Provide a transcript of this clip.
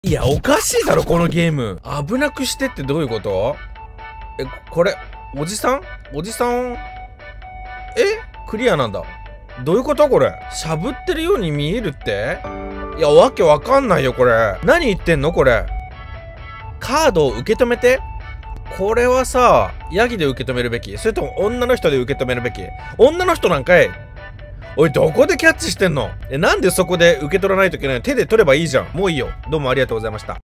いや、おかしいだろ、このゲーム。危なくしてってどういうこと？これ、おじさんクリアなんだ。どういうことこれ。しゃぶってるように見えるって？いや、わけわかんないよ、これ。何言ってんのこれ。カードを受け止めて？これはさ、ヤギで受け止めるべき？それとも女の人で受け止めるべき？女の人なんかい。おい、どこでキャッチしてんの？なんでそこで受け取らないといけないの？手で取ればいいじゃん。もういいよ。どうもありがとうございました。